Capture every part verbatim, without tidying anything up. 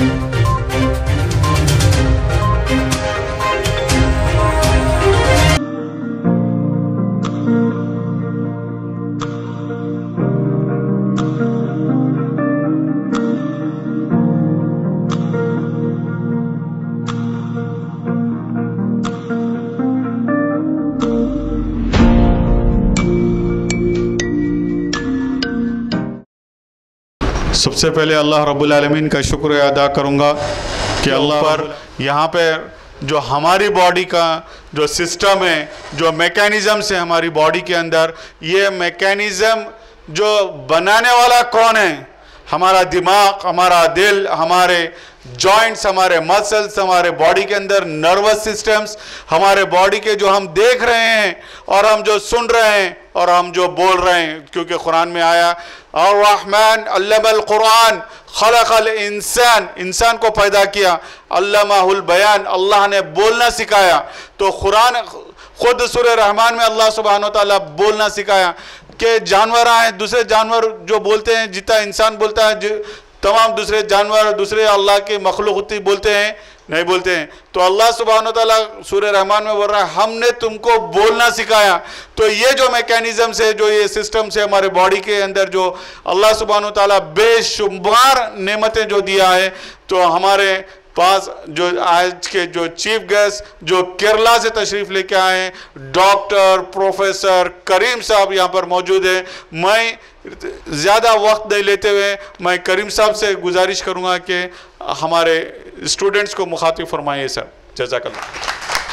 सबसे पहले अल्लाह रब्बुल आलमीन का शुक्र अदा करूँगा कि अल्लाह पर यहाँ पे जो हमारी बॉडी का जो सिस्टम है, जो मैकेनिज़्म है हमारी बॉडी के अंदर, ये मैकेनिज़्म जो बनाने वाला कौन है? हमारा दिमाग, हमारा दिल, हमारे जॉइंट्स, हमारे मसल्स, हमारे बॉडी के अंदर नर्वस सिस्टम्स, हमारे बॉडी के जो हम देख रहे हैं और हम जो सुन रहे हैं और हम जो बोल रहे हैं, क्योंकि कुरान में आया और रहमान अल्लमल कुरान खलक़ल इंसान, इंसान को पैदा किया, अल्लमाहुल बयान, अल्लाह ने बोलना सिखाया। तो कुरान खुद सूरह रहमान में अल्लाह सुब्हानहू व तआला बोलना सिखाया कि जानवर आए, दूसरे जानवर जो बोलते हैं जितना इंसान बोलता है, तमाम दूसरे जानवर, दूसरे अल्लाह के मखलूक होती बोलते हैं, नहीं बोलते हैं। तो अल्लाह सुब्हानहू व तआला सूरह रहमान में बोल रहा है हमने तुमको बोलना सिखाया। तो ये जो मैकेनिज़्म से, जो ये सिस्टम से हमारे बॉडी के अंदर जो अल्लाह सुब्हानहू व तआला बेशुमार नेमतें जो दिया है, तो हमारे पास जो आज के जो चीफ गेस्ट जो केरला से तशरीफ़ लेके आए हैं, डॉक्टर प्रोफेसर करीम साहब यहाँ पर मौजूद है। मैं ज़्यादा वक्त नहीं लेते हुए मैं करीम साहब से गुजारिश करूँगा कि हमारे स्टूडेंट्स को मुखातिब फरमाइए सर। जज़ाकल्लाह।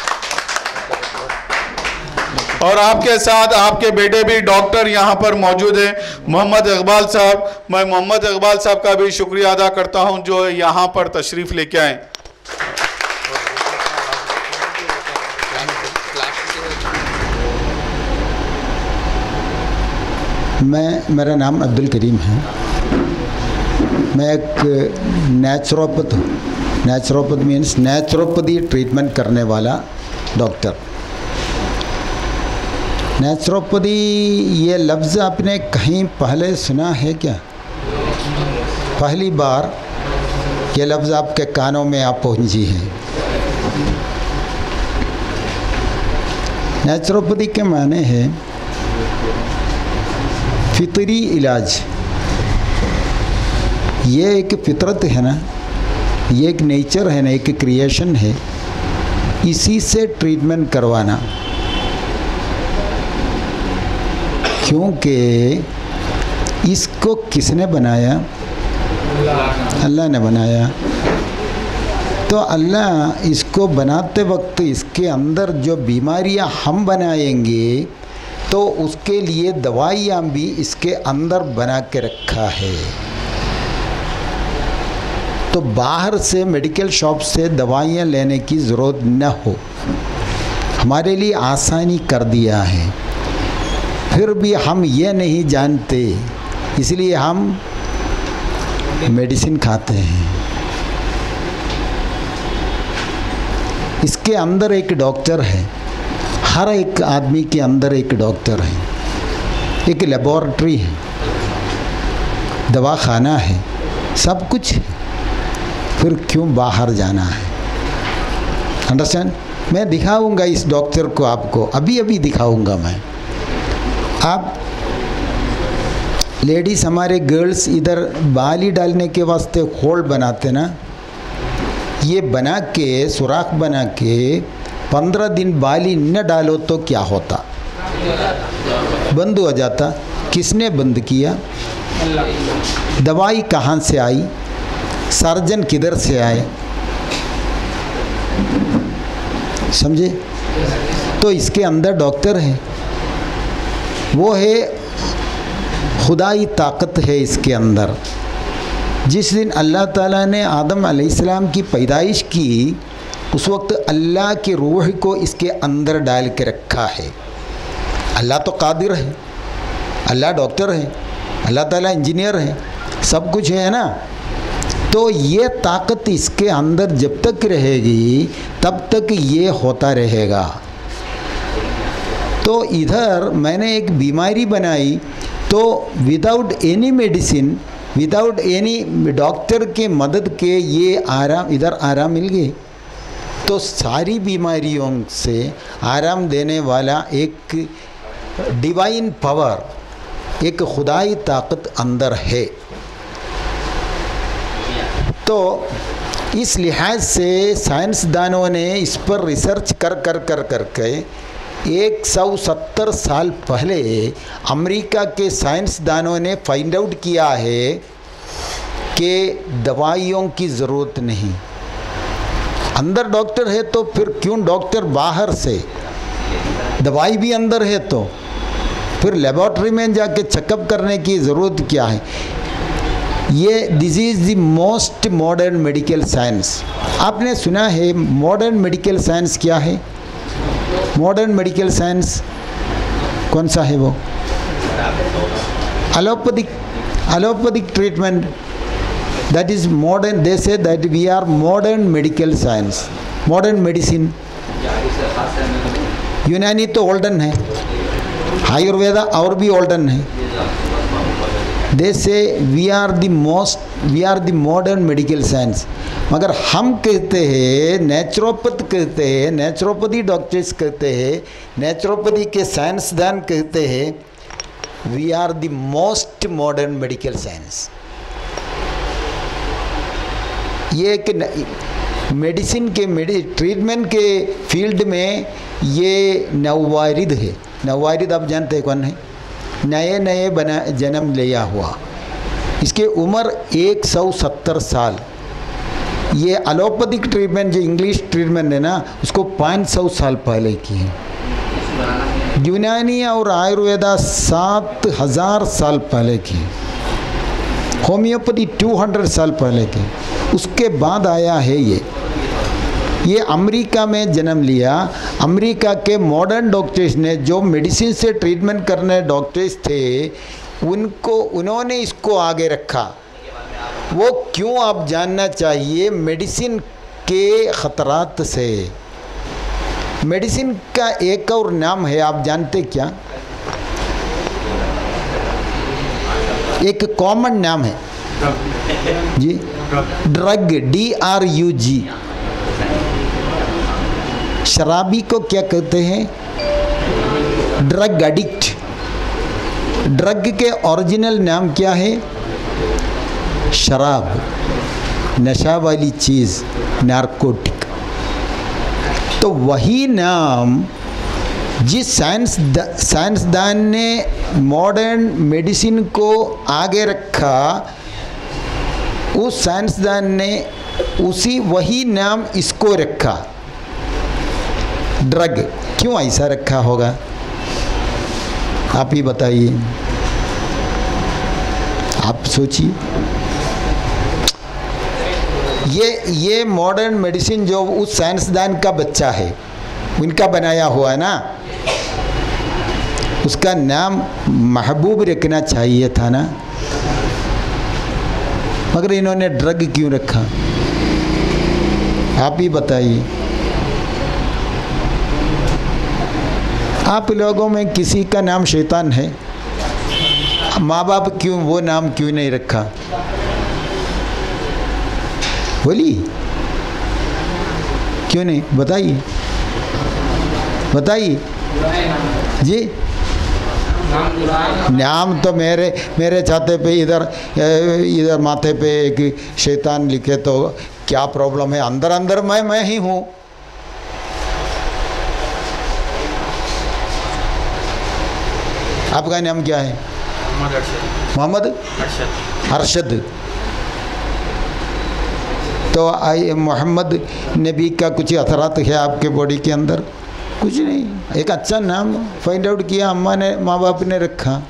और आपके साथ आपके बेटे भी डॉक्टर यहाँ पर मौजूद हैं, मोहम्मद इकबाल साहब। मैं मोहम्मद इकबाल साहब का भी शुक्रिया अदा करता हूँ जो यहाँ पर तशरीफ़ लेके आए। मैं मेरा नाम अब्दुल करीम है। मैं एक नेचुरोपैथ हूँ। नेचुरोपैथ मीन्स नेचुरोपैथी ट्रीटमेंट करने वाला डॉक्टर। नेचुरोपैथी ये लफ्ज़ आपने कहीं पहले सुना है क्या? पहली बार ये लफ्ज़ आपके कानों में आप पहुँची है। नेचुरोपैथी के माने हैं फितरी इलाज। ये एक फितरत है ना, ये एक नेचर है ना, एक क्रिएशन है, इसी से ट्रीटमेंट करवाना। क्योंकि इसको किसने बनाया? अल्लाह ने बनाया। तो अल्लाह इसको बनाते वक्त इसके अंदर जो बीमारियां हम बनाएंगे तो उसके लिए दवाइयाँ भी इसके अंदर बना के रखा है। तो बाहर से मेडिकल शॉप से दवाइयाँ लेने की ज़रूरत न हो, हमारे लिए आसानी कर दिया है। फिर भी हम ये नहीं जानते, इसलिए हम मेडिसिन खाते हैं। इसके अंदर एक डॉक्टर है, हर एक आदमी के अंदर एक डॉक्टर है, एक लेबोरेटरी है, दवाखाना है, सब कुछ है। फिर क्यों बाहर जाना है? अंडरस्टैंड? मैं दिखाऊंगा इस डॉक्टर को आपको, अभी अभी दिखाऊंगा मैं। आप लेडीज़, हमारे गर्ल्स इधर बाली डालने के वास्ते होल बनाते ना, ये बना के सुराख बना के पंद्रह दिन बाली न डालो तो क्या होता? बंद हो जाता। किसने बंद किया? दवाई कहाँ से आई? सर्जन किधर से आए? समझे? तो इसके अंदर डॉक्टर है, वो है खुदाई ताकत है इसके अंदर। जिस दिन अल्लाह ताला ने आदम अलैहिस्सलाम की पैदाइश की, उस वक्त अल्लाह की रूह को इसके अंदर डाल के रखा है। अल्लाह तो कादिर है, अल्लाह डॉक्टर है, अल्लाह ताला इंजीनियर है, सब कुछ है ना। तो ये ताकत इसके अंदर जब तक रहेगी तब तक ये होता रहेगा। तो इधर मैंने एक बीमारी बनाई, तो without any medicine without any doctor के मदद के ये आराम, इधर आराम मिल गए तो सारी बीमारियों से आराम देने वाला एक डिवाइन पावर, एक खुदाई ताकत अंदर है। तो इस लिहाज से साइंसदानों ने इस पर रिसर्च कर कर कर कर के एक सौ सत्तर साल पहले अमेरिका के साइंसदानों ने फाइंड आउट किया है कि दवाइयों की ज़रूरत नहीं। अंदर डॉक्टर है तो फिर क्यों डॉक्टर बाहर से, दवाई भी अंदर है तो फिर लेबॉर्ट्री में जाके चेकअप करने की ज़रूरत क्या है। ये this is the most modern medical science. आपने सुना है मॉडर्न मेडिकल साइंस क्या है? मॉडर्न मेडिकल साइंस कौन सा है वो? Allopathic, allopathic treatment, that is modern. They say that we are modern medical science, modern medicine. Unani तो ओल्डन है, आयुर्वेदा और भी ओल्डन है। They say we are the most, we are the modern medical science. मगर हम कहते हैं, नेचुरोपैथ कहते हैं, नेचुरोपैथी डॉक्टर्स कहते हैं, नेचुरोपैथी के साइंसदान कहते हैं we are the most modern medical science. ये एक मेडिसिन के मेडि ट्रीटमेंट के फील्ड में ये नववारिद है। नववारिद आप जानते हैं कौन है? नए नए बना जन्म लिया हुआ। इसके उम्र एक सौ सत्तर साल। ये एलोपैथिक ट्रीटमेंट जो इंग्लिश ट्रीटमेंट है ना, उसको पाँच सौ साल पहले की है। यूनानी और आयुर्वेदा सात हज़ार साल पहले की। होम्योपैथी दो सौ साल पहले की। उसके बाद आया है ये ये अमेरिका में जन्म लिया। अमेरिका के मॉडर्न डॉक्टर्स ने, जो मेडिसिन से ट्रीटमेंट करने डॉक्टर्स थे, उनको उन्होंने इसको आगे रखा। वो क्यों आप जानना चाहिए? मेडिसिन के ख़तरात से। मेडिसिन का एक और नाम है, आप जानते क्या? एक कॉमन नाम है जी, drug, D R U G. शराबी को क्या कहते हैं? Drug addict. ड्रग के ओरिजिनल नाम क्या है? शराब, नशा वाली चीज़, नारकोटिक। तो वही नाम जिस साइंस साइंसदान ने मॉडर्न मेडिसिन को आगे रखा, उस साइंसदान ने उसी वही नाम इसको रखा, ड्रग। क्यों ऐसा रखा होगा आप ही बताइए, आप सोचिए। ये ये मॉडर्न मेडिसिन जो उस साइंसदान का बच्चा है, उनका बनाया हुआ है ना, उसका नाम महबूब रखना चाहिए था ना, मगर इन्होंने ड्रग क्यों रखा? आप ही बताइए। आप लोगों में किसी का नाम शैतान है, माँ बाप क्यों वो नाम क्यों नहीं रखा? बोली क्यों नहीं? बताइए बताइए जी। नाम तो मेरे मेरे छाते पे इधर इधर माथे पे एक शैतान लिखे तो क्या प्रॉब्लम है? अंदर अंदर मैं मैं ही हूँ। आपका नाम क्या है? मोहम्मद अरशद। तो आई मोहम्मद नबी का कुछ असरात है आपके बॉडी के अंदर? कुछ नहीं। एक अच्छा नाम फाइंड आउट किया, अम्मा ने, माँ बाप ने रखा।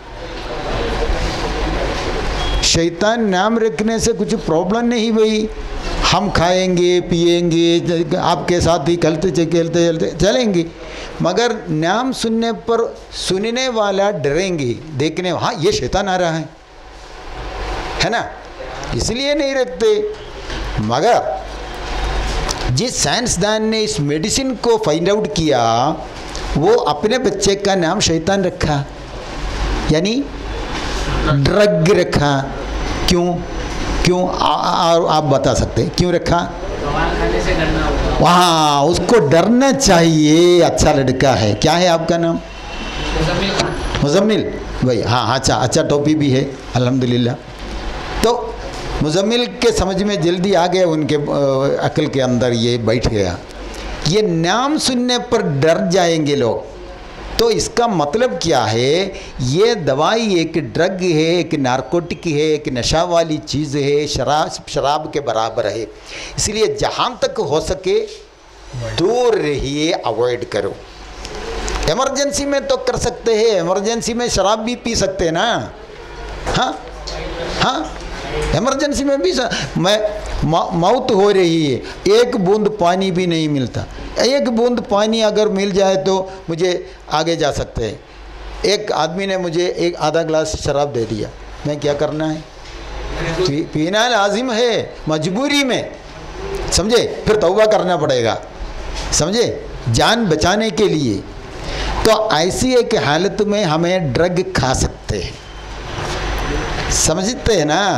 शैतान नाम रखने से कुछ प्रॉब्लम नहीं भाई। हम खाएंगे पिएंगे, आपके साथ ही खेलते खेलते चलते चलेंगे, मगर नाम सुनने पर सुनने वाला डरेंगे, देखने हाँ ये शैतान आ रहा है, है ना, इसलिए नहीं रखते। मगर जिस साइंसदान ने इस मेडिसिन को फाइंड आउट किया, वो अपने बच्चे का नाम शैतान रखा, यानी ड्रग रखा। क्यों क्यों आ, आ, आप बता सकते क्यों रखा? दवा खाने से डरना होगा। वहाँ उसको डरना चाहिए। अच्छा लड़का है। क्या है आपका नाम? मुजम्मिल खान। मुजम्मिल भाई, हाँ अच्छा अच्छा टोपी भी है अल्हम्दुलिल्लाह। तो मुजम्मिल के समझ में जल्दी आ गया, उनके अकल के अंदर ये बैठ गया। ये नाम सुनने पर डर जाएंगे लोग। तो इसका मतलब क्या है? ये दवाई एक ड्रग है, एक नारकोटिक है, एक नशा वाली चीज़ है, शराब शराब के बराबर है। इसलिए जहाँ तक हो सके दूर रहिए, अवॉइड करो। इमरजेंसी में तो कर सकते हैं, इमरजेंसी में शराब भी पी सकते हैं ना। हाँ हाँ, इमरजेंसी में भी मैं मौत हो रही है, एक बूंद पानी भी नहीं मिलता। एक बूंद पानी अगर मिल जाए तो मुझे आगे जा सकते हैं। एक आदमी ने मुझे एक आधा गिलास शराब दे दिया, मैं क्या करना है? पी, पीना लाजिम है, मजबूरी में, समझे? फिर तौबा करना पड़ेगा, समझे, जान बचाने के लिए। तो ऐसी एक हालत में हमें ड्रग खा सकते हैं, समझते हैं ना?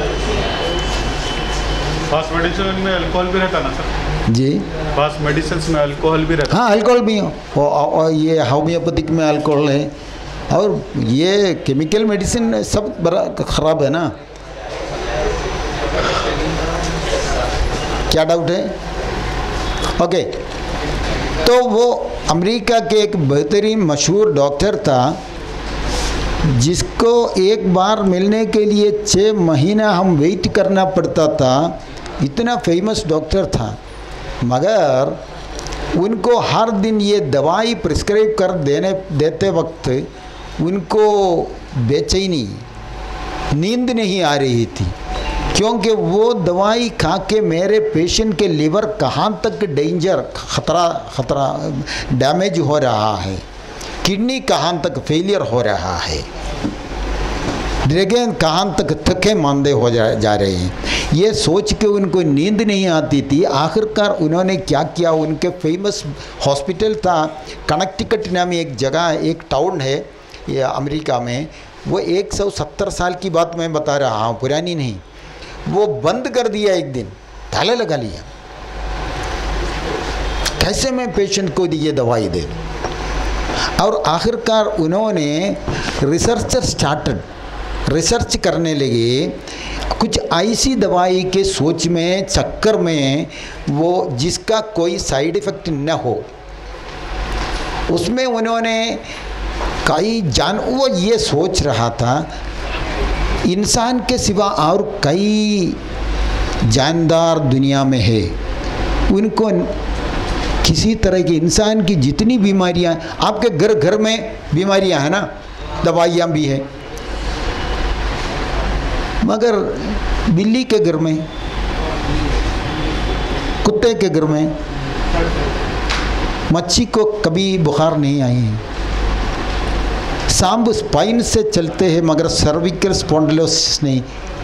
फास्ट मेडिसिन में अल्कोहल भी रहता ना सर? जी, फास्ट मेडिसिन में अल्कोहल भी रहता? हाँ अल्कोहल भी हो, और ये होम्योपैथिक में अल्कोहल है, और ये केमिकल मेडिसिन सब बड़ा ख़राब है ना। क्या डाउट है? ओके। तो वो अमेरिका के एक बेहतरीन मशहूर डॉक्टर था, जिसको एक बार मिलने के लिए छः महीना हम वेट करना पड़ता था। इतना फेमस डॉक्टर था, मगर उनको हर दिन ये दवाई प्रिस्क्राइब कर देने देते वक्त उनको बेचैनी, नींद नहीं आ रही थी, क्योंकि वो दवाई खा के मेरे पेशेंट के लिवर कहाँ तक डेंजर, खतरा खतरा डैमेज हो रहा है, किडनी कहाँ तक फेलियर हो रहा है, ड्रैगन कहाँ तक थके मांदे हो जा, जा रहे हैं, ये सोच के उनको नींद नहीं आती थी। आखिरकार उन्होंने क्या किया, उनके फेमस हॉस्पिटल था, कनेक्टिकट नामी एक जगह, एक टाउन है ये अमेरिका में, वो एक सौ सत्तर साल की बात मैं बता रहा हूँ, पुरानी नहीं। वो बंद कर दिया, एक दिन ताला लगा लिया। कैसे मैं पेशेंट को ये दवाई दे? और आखिरकार उन्होंने रिसर्चर स्टार्टेड, रिसर्च करने लगे, कुछ ऐसी दवाई के सोच में, चक्कर में, वो जिसका कोई साइड इफ़ेक्ट न हो, उसमें उन्होंने कई जान, वो ये सोच रहा था इंसान के सिवा और कई जानदार दुनिया में है, उनको किसी तरह की, इंसान की जितनी बीमारियां, आपके घर घर में बीमारियां हैं ना, दवाइयां भी हैं, मगर बिल्ली के घर में, कुत्ते के घर में, मच्छी को कभी बुखार नहीं आई है। सांप स्पाइन से चलते हैं मगर सर्विकल स्पॉन्डिलोसिस नहीं।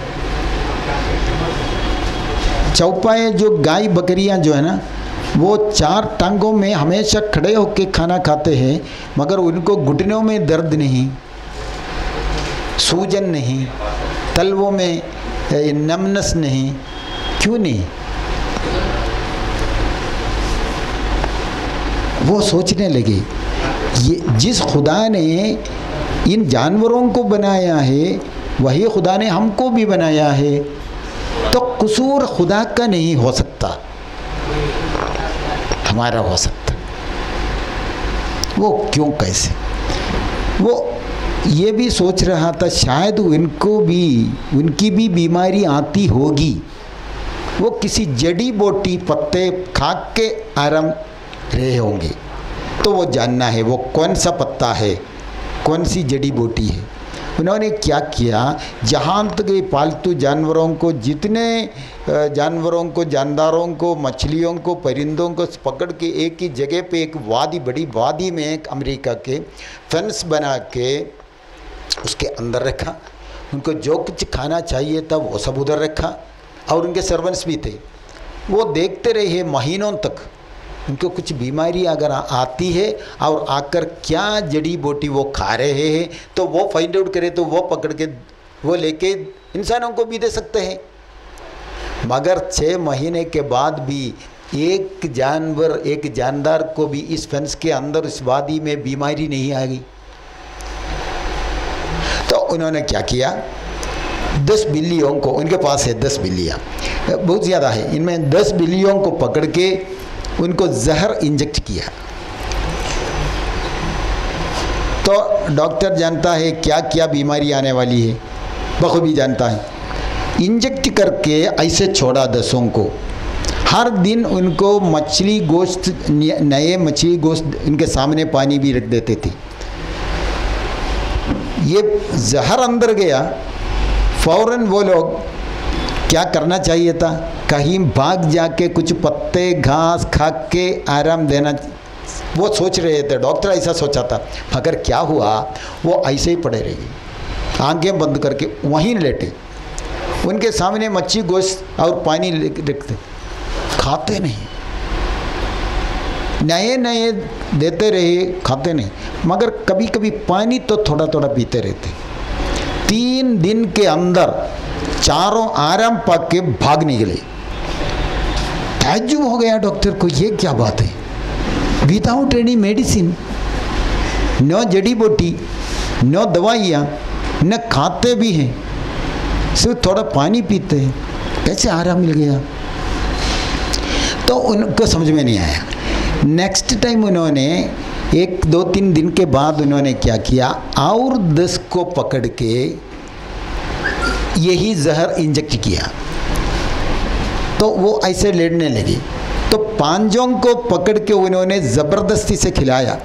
चौपाए जो गाय बकरियां जो है ना, वो चार टांगों में हमेशा खड़े होकर खाना खाते हैं, मगर उनको घुटनों में दर्द नहीं, सूजन नहीं, तलवों में नमनस नहीं। क्यों नहीं? वो सोचने लगे, ये जिस खुदा ने इन जानवरों को बनाया है, वही खुदा ने हमको भी बनाया है, तो कसूर खुदा का नहीं हो सकता, हमारा हो सकता। वो क्यों, कैसे? वो ये भी सोच रहा था शायद उनको भी, उनकी भी बीमारी आती होगी, वो किसी जड़ी बूटी पत्ते खा के आराम रहे होंगे, तो वो जानना है वो कौन सा पत्ता है, कौन सी जड़ी बूटी है। उन्होंने क्या किया, जहाँ तक ये पालतू जानवरों को, जितने जानवरों को, जानदारों को, मछलियों को, परिंदों को पकड़ के एक ही जगह पे, एक वादी, बड़ी वादी में, एक अमेरिका के फेंस बना के उसके अंदर रखा। उनको जो कुछ खाना चाहिए था वो सब उधर रखा, और उनके सर्वेंट्स भी थे। वो देखते रहे महीनों तक, उनको कुछ बीमारी अगर आती है और आकर क्या जड़ी बूटी वो खा रहे हैं, तो वो फाइंड आउट करे, तो वो पकड़ के वो लेके इंसानों को भी दे सकते हैं। मगर छः महीने के बाद भी एक जानवर, एक जानदार को भी इस फेंस के अंदर, इस वादी में बीमारी नहीं आ गई। तो उन्होंने क्या किया, दस बिल्लियों को, उनके पास है दस बिल्लियाँ, बहुत ज़्यादा है, इनमें दस बिल्लियों को पकड़ के उनको जहर इंजेक्ट किया। तो डॉक्टर जानता है क्या क्या बीमारी आने वाली है, बखूबी जानता है। इंजेक्ट करके ऐसे छोड़ा दसों को। हर दिन उनको मछली गोश्त, नए मछली गोश्त उनके सामने पानी भी रख देते थे। ये जहर अंदर गया, फौरन वो लोग क्या करना चाहिए था, कहीं भाग जाके कुछ पत्ते घास खा के आराम देना, वो सोच रहे थे, डॉक्टर ऐसा सोचा था। मगर क्या हुआ, वो ऐसे ही पड़े रहे, आंखें बंद करके वहीं लेटे, उनके सामने मच्छी गोश्त और पानी रखते, खाते नहीं, नए नए देते रहे, खाते नहीं, मगर कभी कभी पानी तो थोड़ा थोड़ा पीते रहते। तीन दिन के अंदर चारों आराम पाक के भाग निकले। ताज्जुब हो गया डॉक्टर को, ये क्या बात है, विदाउट एनी मेडिसिन, न जड़ी बूटी, न दवाइयाँ, न खाते भी हैं, सिर्फ थोड़ा पानी पीते हैं, कैसे आराम मिल गया। तो उनको समझ में नहीं आया। नेक्स्ट टाइम उन्होंने एक दो तीन दिन के बाद उन्होंने क्या किया, और दस को पकड़ के यही जहर इंजेक्ट किया। तो वो ऐसे लेटने लगे। तो पांचों को पकड़ के उन्होंने ज़बरदस्ती से खिलाया,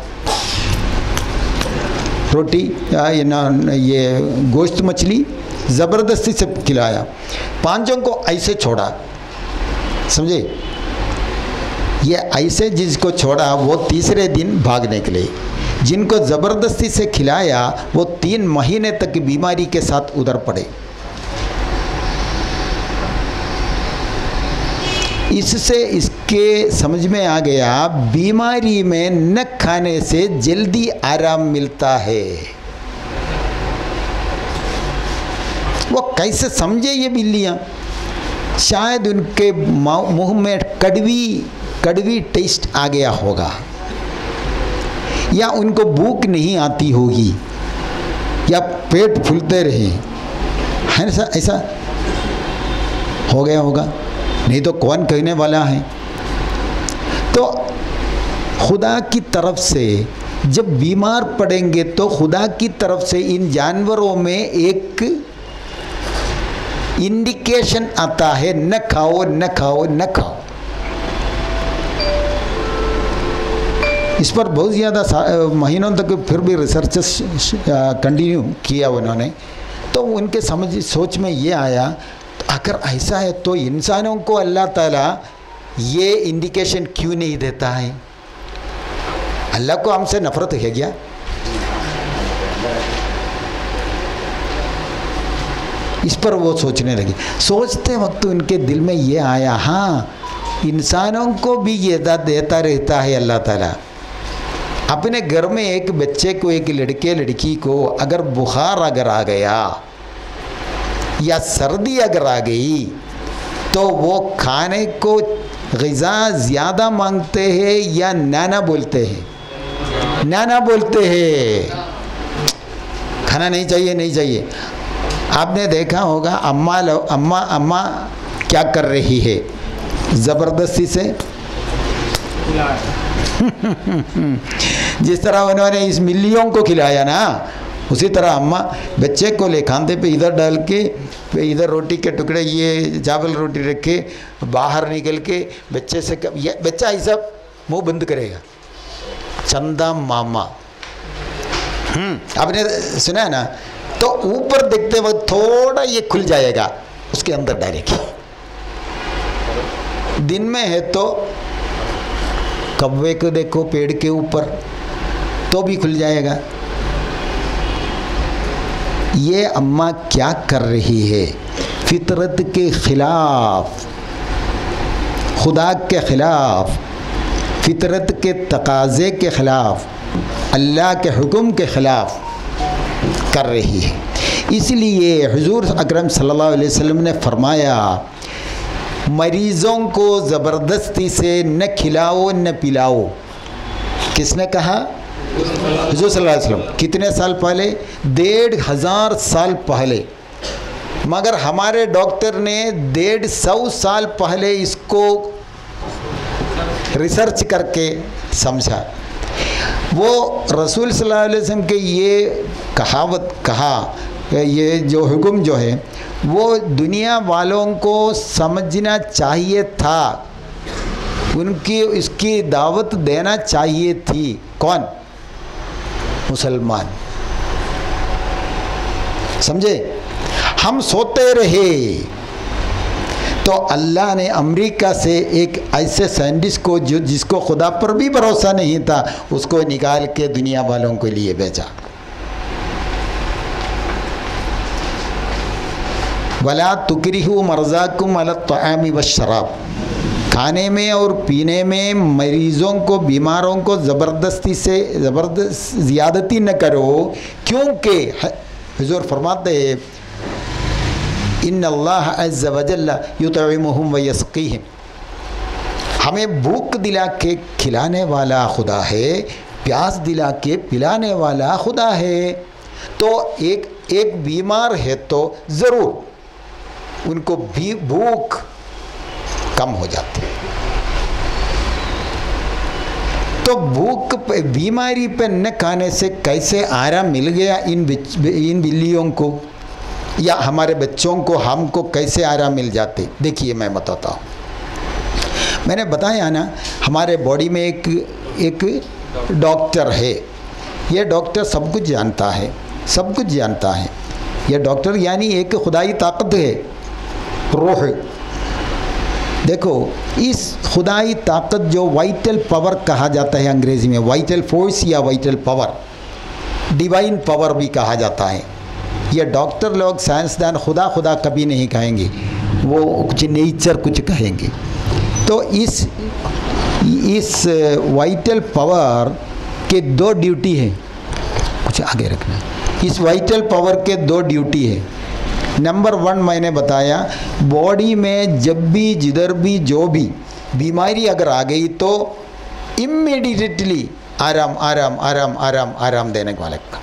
रोटी या ना ये गोश्त मछली ज़बरदस्ती से खिलाया। पांचों को ऐसे छोड़ा, समझे, ये ऐसे जिसको छोड़ा वो तीसरे दिन भाग निकले। जिनको ज़बरदस्ती से खिलाया वो तीन महीने तक बीमारी के साथ उधर पड़े। इससे इसके समझ में आ गया, बीमारी में न खाने से जल्दी आराम मिलता है। वो कैसे समझे ये बिल्लियाँ, शायद उनके मुंह में कड़वी कड़वी टेस्ट आ गया होगा, या उनको भूख नहीं आती होगी, या पेट फूलते रहे, है ना, ऐसा हो गया होगा, नहीं तो कौन कहने वाला है। तो खुदा की तरफ से जब बीमार पड़ेंगे तो खुदा की तरफ से इन जानवरों में एक इंडिकेशन आता है, न खाओ न खाओ न खाओ। इस पर बहुत ज़्यादा महीनों तक फिर भी रिसर्चेस कंटिन्यू किया उन्होंने। तो उनके समझ सोच में ये आया, तो अगर ऐसा है तो इंसानों को अल्लाह ताला ये इंडिकेशन क्यों नहीं देता है? अल्लाह को हमसे नफरत है क्या? इस पर वो सोचने लगे। सोचते वक्त उनके दिल में ये आया, हाँ इंसानों को भी ये देता रहता है अल्लाह ताला। अपने घर में एक बच्चे को, एक लड़के लड़की को अगर बुखार अगर आ गया या सर्दी अगर आ गई तो वो खाने को ग़िज़ा ज़्यादा मांगते हैं या नाना बोलते हैं? नाना बोलते हैं, खाना नहीं चाहिए नहीं चाहिए। आपने देखा होगा अम्मा लो, अम्मा अम्मा क्या कर रही है, ज़बरदस्ती से जिस तरह उन्होंने इस मिलियों को खिलाया ना, उसी तरह अम्मा बच्चे को ले खांदे पे इधर डाल के, पे इधर रोटी के टुकड़े, ये चावल रोटी रखे, बाहर निकल के बच्चे से कब ये बच्चा ऐसा मुंह बंद करेगा, चंदा मामा। हम्म आपने सुना है ना? तो ऊपर देखते वक्त थोड़ा ये खुल जाएगा, उसके अंदर डायरेक्ट। दिन में है तो कौवे को देखो पेड़ के ऊपर, तो भी खुल जाएगा। ये अम्मा क्या कर रही है? फितरत के खिलाफ, खुदा के खिलाफ, फितरत के तकाज़े के खिलाफ, अल्लाह के हुक्म के खिलाफ कर रही है। इसलिए हुजूर अकरम सल्लल्लाहु अलैहि वसल्लम ने फरमाया, मरीज़ों को ज़बरदस्ती से न खिलाओ न पिलाओ। किसने कहा? हुजूर सल्लल्लाहु अलैहि वसल्लम। कितने साल पहले? डेढ़ हज़ार साल पहले। मगर हमारे डॉक्टर ने डेढ़ सौ साल पहले इसको रिसर्च करके समझा। वो रसूल सल्लल्लाहु अलैहि वसल्लम के ये कहावत कहा, ये जो हुक्म जो है वो दुनिया वालों को समझना चाहिए था, उनकी इसकी दावत देना चाहिए थी। कौन? मुसलमान। समझे? हम सोते रहे तो अल्लाह ने अमेरिका से एक ऐसे साइंटिस्ट को जो जिसको खुदा पर भी भरोसा नहीं था, उसको निकाल के दुनिया वालों के लिए भेजा। वला तुकरिहु मर्ज़ाकुम अला त्वामी व शराब। खाने में और पीने में मरीज़ों को, बीमारों को ज़बरदस्ती से ज़बरदस्त ज़्यादती न करो, क्योंकि हुज़ूर फरमाते हैं इन्नल्लाह अज़्ज़ व जल्ल युतइमुहुम व यस्क़ीहिम। हमें भूख दिला के खिलाने वाला खुदा है, प्यास दिला के पिलाने वाला खुदा है। तो एक एक बीमार है तो ज़रूर उनको भी भूख कम हो जाती है। तो भूख पे, बीमारी पे न खाने से कैसे आराम मिल गया इन इन बिल्लियों को या हमारे बच्चों को, हमको कैसे आराम मिल जाते? देखिए मैं बताता हूँ। मैंने बताया ना, हमारे बॉडी में एक एक डॉक्टर है। ये डॉक्टर सब कुछ जानता है, सब कुछ जानता है। ये डॉक्टर यानी एक खुदाई ताकत है, रूह। देखो, इस खुदाई ताकत जो वाइटल पावर कहा जाता है अंग्रेज़ी में, वाइटल फोर्स या वाइटल पावर, डिवाइन पावर भी कहा जाता है। ये डॉक्टर लोग, साइंसदान खुदा खुदा कभी नहीं कहेंगे, वो कुछ नेचर कुछ कहेंगे। तो इस इस वाइटल पावर के दो ड्यूटी है, कुछ आगे रखना। इस वाइटल पावर के दो ड्यूटी है। नंबर वन मैंने बताया, बॉडी में जब भी जिधर भी जो भी बीमारी अगर आ गई तो इमीडिएटली आराम आराम आराम आराम आराम देने वाले का।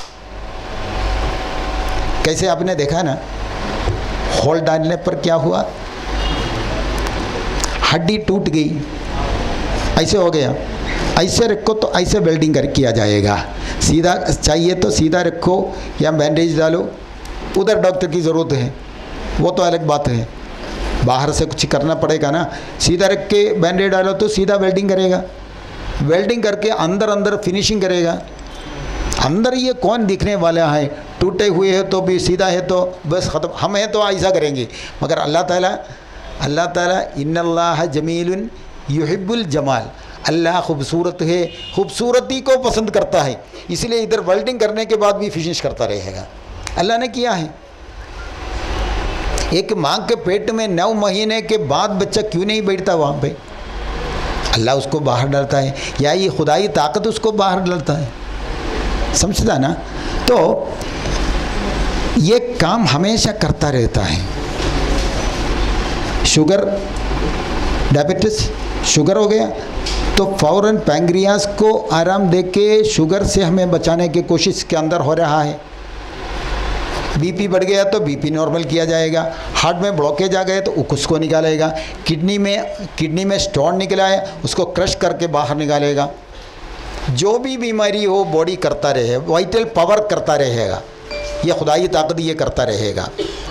कैसे आपने देखा ना, होल डालने पर क्या हुआ, हड्डी टूट गई, ऐसे हो गया। ऐसे रखो तो ऐसे वेल्डिंग कर किया जाएगा, सीधा चाहिए तो सीधा रखो या बैंडेज डालो, उधर डॉक्टर की ज़रूरत है, वो तो अलग बात है। बाहर से कुछ करना पड़ेगा ना, सीधा रख के बैंडेज डालो तो सीधा वेल्डिंग करेगा, वेल्डिंग करके अंदर अंदर फिनिशिंग करेगा। अंदर ये कौन दिखने वाला है, टूटे हुए है तो भी सीधा है तो बस ख़त्म, हम हैं तो ऐसा करेंगे। मगर अल्लाह ताला अल्लाह ताला इन्नल्लाह जमीलुन युहिब्बुल जमाल, अल्लाह खूबसूरत है, खूबसूरती को पसंद करता है, इसलिए इधर वेल्डिंग करने के बाद भी फिनिश करता रहेगा। अल्लाह ने किया है। एक माँ के पेट में नौ महीने के बाद बच्चा क्यों नहीं बैठता वहाँ पे? अल्लाह उसको बाहर डालता है, या ये खुदाई ताकत उसको बाहर डालता है। समझता ना? तो ये काम हमेशा करता रहता है। शुगर, डायबिटीज, शुगर हो गया तो फ़ौरन पैंक्रियास को आराम दे के शुगर से हमें बचाने की कोशिश के अंदर हो रहा है। बीपी बढ़ गया तो बीपी नॉर्मल किया जाएगा, हार्ट में ब्लॉकेज आ गए तो उसको निकालेगा, किडनी में किडनी में स्टोन निकला है उसको क्रश करके बाहर निकालेगा। जो भी बीमारी हो बॉडी करता रहे, वाइटल पावर करता रहेगा, ये खुदाई ताकत ये करता रहेगा।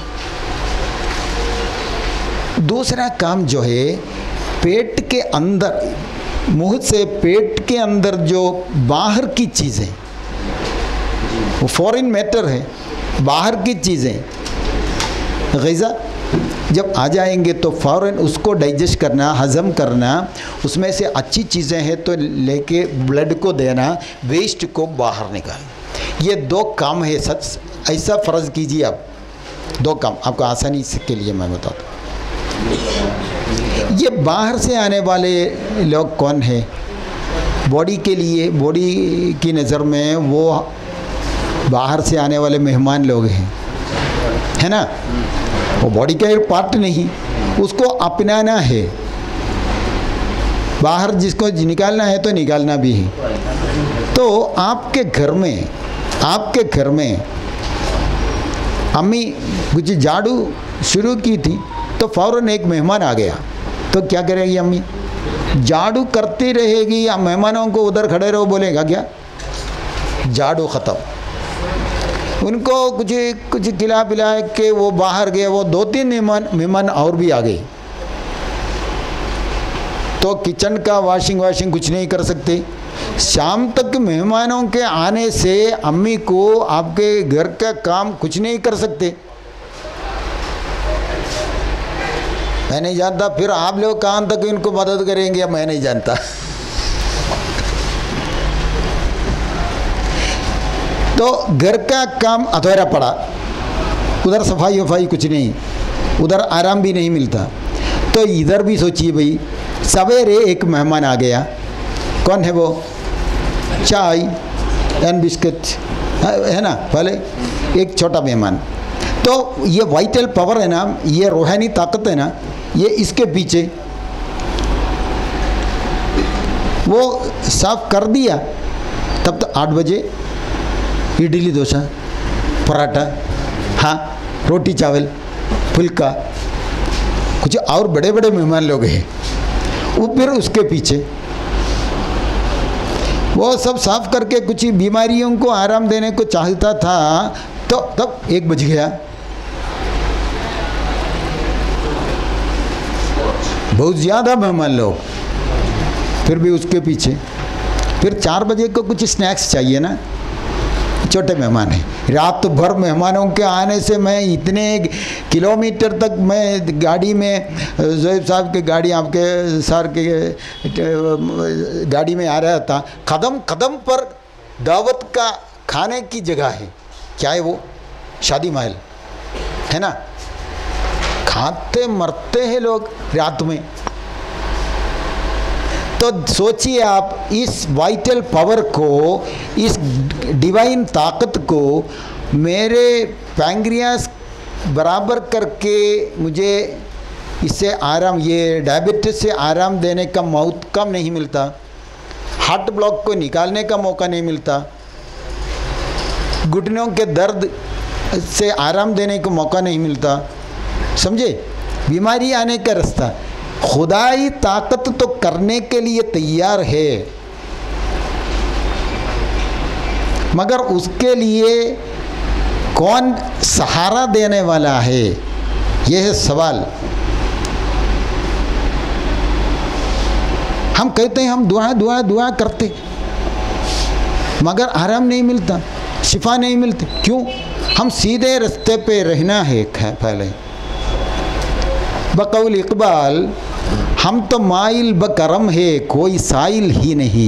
दूसरा काम जो है, पेट के अंदर, मुंह से पेट के अंदर जो बाहर की चीज़ें, वो फॉरेन मैटर है, बाहर की चीज़ें ग़िज़ा जब आ जाएंगे तो फ़ौरन उसको डाइजेस्ट करना, हज़म करना, उसमें से अच्छी चीज़ें हैं तो लेके ब्लड को देना, वेस्ट को बाहर निकालना। ये दो काम है। सच ऐसा फ़र्ज़ कीजिए आप, दो काम आपको आसानी से के लिए मैं बताता हूँ। ये बाहर से आने वाले लोग कौन है? बॉडी के लिए, बॉडी की नज़र में वो बाहर से आने वाले मेहमान लोग हैं। है ना, वो बॉडी का एक पार्ट नहीं, उसको अपनाना है। बाहर जिसको निकालना है तो निकालना भी है। तो आपके घर में आपके घर में अम्मी कुछ झाड़ू शुरू की थी तो फौरन एक मेहमान आ गया, तो क्या करेगी अम्मी? झाड़ू करती रहेगी या मेहमानों को उधर खड़े रहो बोलेगा क्या? झाड़ू ख़त्म। उनको कुछ कुछ खिला पिला के वो बाहर गए, वो दो तीन मेहमान मेहमान और भी आ गए, तो किचन का वॉशिंग वॉशिंग कुछ नहीं कर सकते। शाम तक मेहमानों के आने से अम्मी को आपके घर का काम कुछ नहीं कर सकते। मैं नहीं जानता फिर आप लोग कहाँ तक इनको मदद करेंगे, मैं नहीं जानता। तो घर का काम अधूरा पड़ा, उधर सफाई वफाई कुछ नहीं, उधर आराम भी नहीं मिलता। तो इधर भी सोचिए भाई, सवेरे एक मेहमान आ गया, कौन है वो? चाय एंड बिस्किट है ना, पहले एक छोटा मेहमान। तो ये वाइटल पावर है ना, ये रूहानी ताकत है ना, ये इसके पीछे वो साफ कर दिया। तब तो आठ बजे इडली डोसा पराठा, हाँ रोटी चावल फुल्का, कुछ और बड़े बड़े मेहमान लोग हैं, वो फिर उसके पीछे वो सब साफ करके कुछ बीमारियों को आराम देने को चाहता था। तो तब एक बज गया, बहुत ज़्यादा मेहमान लोग, फिर भी उसके पीछे। फिर चार बजे को कुछ स्नैक्स चाहिए ना, छोटे मेहमान हैं। रात भर मेहमानों के आने से मैं इतने किलोमीटर तक मैं गाड़ी में, ज़ोएब साहब की गाड़ी आपके सर के गाड़ी में आ रहा था, कदम कदम पर दावत का खाने की जगह है। क्या है वो? शादी महल है ना, खाते मरते हैं लोग रात में। तो सोचिए आप, इस वाइटल पावर को, इस डिवाइन ताकत को मेरे पैंक्रियास बराबर करके मुझे इससे आराम, ये डायबिटीज से आराम देने का मौका नहीं मिलता, हार्ट ब्लॉक को निकालने का मौका नहीं मिलता, घुटनों के दर्द से आराम देने का मौका नहीं मिलता, समझे? बीमारी आने का रास्ता। खुदाई ताकत तो करने के लिए तैयार है, मगर उसके लिए कौन सहारा देने वाला है, यह है सवाल। हम कहते हैं हम दुआ दुआ दुआ करते, मगर आराम नहीं मिलता, शिफा नहीं मिलती। क्यों? हम सीधे रास्ते पे रहना है। पहले बकौल इकबाल, हम तो माइल बकरम है, कोई साइल ही नहीं।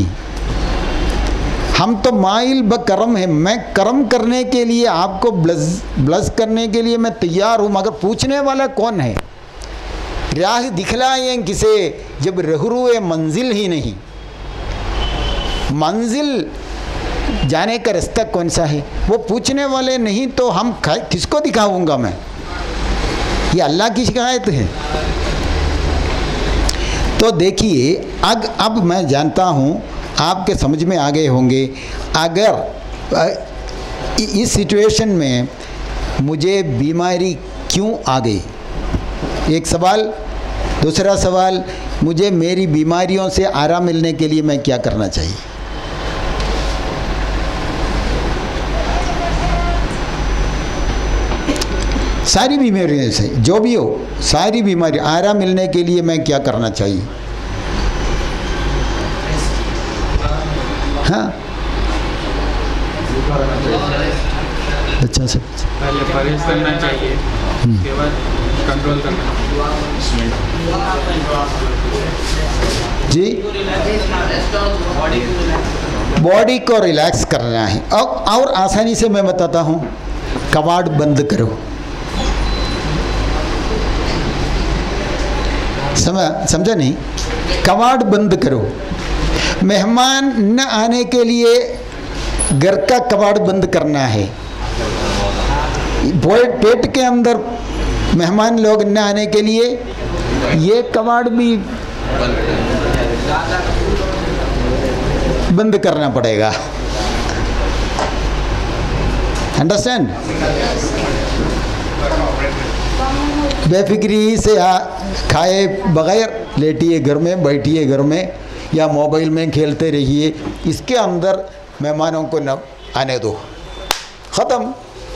हम तो माइल बकरम है, मैं करम करने के लिए, आपको ब्लस ब्लस करने के लिए मैं तैयार हूँ, मगर पूछने वाला कौन है? राह दिखलाएं किसे जब रहरुए मंजिल ही नहीं। मंजिल जाने का रास्ता कौन सा है, वो पूछने वाले नहीं, तो हम किसको दिखाऊंगा मैं? ये अल्लाह की शिकायत है। तो देखिए, अग अब मैं जानता हूँ आपके समझ में आ गए होंगे। अगर इस सिचुएशन में मुझे बीमारी क्यों आ गई, एक सवाल। दूसरा सवाल, मुझे मेरी बीमारियों से आराम मिलने के लिए मैं क्या करना चाहिए? सारी बीमारियों से, जो भी हो, सारी बीमारी आराम मिलने के लिए मैं क्या करना चाहिए? हाँ, अच्छा से पहले परहेज करना चाहिए, उसके बाद कंट्रोल करना जी। बॉडी को रिलैक्स करना है। अब और आसानी से मैं बताता हूँ, कबाड़ बंद करो। समझा समझा नहीं? कबाड़ बंद करो। मेहमान न आने के लिए घर का कबाड़ बंद करना है। पेट के अंदर मेहमान लोग न आने के लिए ये कबाड़ भी बंद करना पड़ेगा। अंडरस्टैंड? बेफिक्री से आ, खाए बगैर लेटिए घर में, बैठिए घर में या मोबाइल में खेलते रहिए, इसके अंदर मेहमानों को न आने दो, ख़त्म।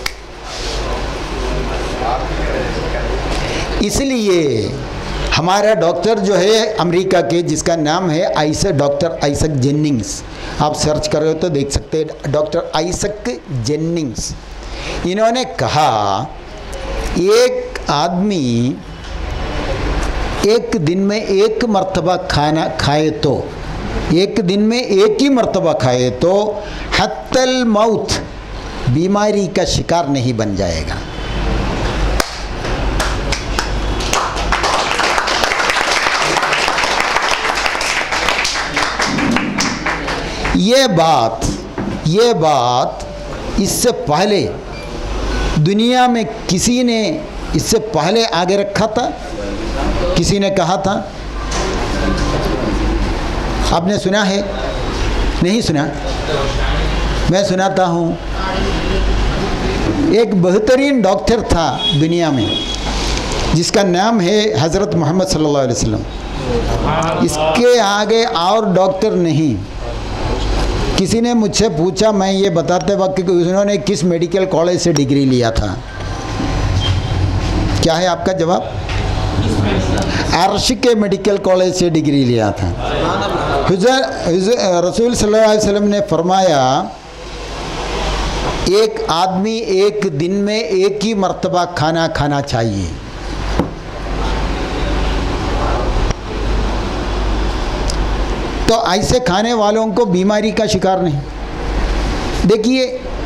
इसलिए हमारा डॉक्टर जो है अमेरिका के, जिसका नाम है आइसक, डॉक्टर आइसक जेनिंग्स, आप सर्च करो तो देख सकते हैं, डॉक्टर आइसक जेनिंग्स, इन्होंने कहा एक आदमी एक दिन में एक मर्तबा खाना खाए तो, एक दिन में एक ही मर्तबा खाए तो हत्तल मौत, बीमारी का शिकार नहीं बन जाएगा। ये बात ये बात इससे पहले दुनिया में किसी ने इससे पहले आगे रखा था? किसी ने कहा था? आपने सुना है? नहीं सुना? मैं सुनाता हूँ। एक बेहतरीन डॉक्टर था दुनिया में, जिसका नाम है हज़रत मोहम्मद सल्लल्लाहु अलैहि वसल्लम। इसके आगे और डॉक्टर नहीं। किसी ने मुझसे पूछा, मैं ये बताते वक्त कि उन्होंने किस मेडिकल कॉलेज से डिग्री लिया था, क्या है आपका जवाब? अर्श के मेडिकल कॉलेज से डिग्री लिया था। रसूल सल्लल्लाहु अलैहि वसल्लम ने फरमाया, एक आदमी एक दिन में एक ही मर्तबा खाना खाना चाहिए। तो ऐसे खाने वालों को बीमारी का शिकार नहीं। देखिए,